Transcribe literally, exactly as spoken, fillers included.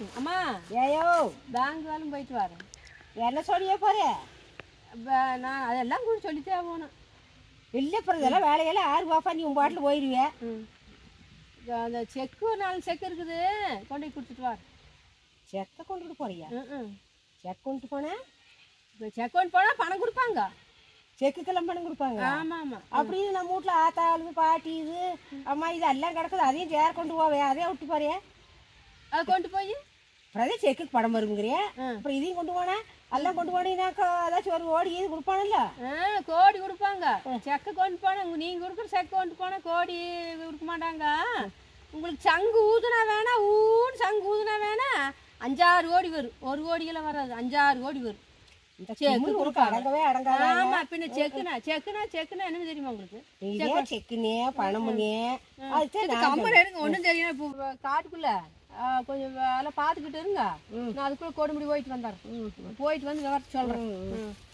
அம்மா ஏயோ பேங்க் வேலும் போயிட்டு வரேன். என்ன சொல்லியே போறே? நான் அதெல்லாம் கூட சொல்லித்தே போகணும். இல்லை அப்புறம் இதெல்லாம் வேலையெல்லாம் ஆறு பாப்பா நீ உன் பாட்டில் போயிடுவே. ம் அந்த செக்கு ஒரு நாலு செக்கு இருக்குது, கொண்டு போய் கொடுத்துட்டு வர. செக்கை கொண்டுட்டு போறியா? ம் செக் கொண்டு போனேன். இப்போ செக் கொண்டு போனால் பணம் கொடுப்பாங்க. செக்குக்கெல்லாம் பணம் கொடுப்பாங்க. ஆமாம் ஆமாம். அப்படின்னு நம்ம வீட்டில் ஆத்தாளு பாட்டி இது அம்மா இது எல்லாம் கிடக்குது, அதையும் சேர கொண்டு போவேன். அதையும் விட்டு போறியா? அதை கொண்டு போய் அப்புறம் அதே செக்குக்கு படம் வருங்கிறியா? அப்புறம் இதையும் கொண்டு போனேன் எல்லாம் கொண்டு போனீங்கன்னாக்கா ஏதாச்சும் ஒரு ஓடி இது கொடுப்பானல்ல? ஆ கோடி கொடுப்பாங்க. செக்கு கொண்டு போனால் நீங்கள் கொடுக்குற செக்கு கொண்டு போனால் கோடி கொடுக்க மாட்டாங்க. உங்களுக்கு சங்கு ஊதுனா வேணா ஊன்னு சங்கு ஊதுனா வேணா அஞ்சாறு கோடி வரும். ஒரு கோடியெல்லாம் வராது, அஞ்சாறு கோடி வரும். செக்கு கொடுக்க அடங்கவே அடங்காது. ஆமா பின்ன செக்குனா செக்குனா செக்குனா என்ன தெரியுமா உங்களுக்கு? செக்குனே பணமுனே கம்மன் இருங்க, ஒன்றும் தெரியும். இப்போ காட்டுக்குள்ள கொஞ்சம் வேலை பார்த்துக்கிட்டு இருங்க, நான் அதுக்குள்ள கொடுமுடி போயிட்டு வந்தார். போயிட்டு வந்து விவரத்தை சொல்றேன்.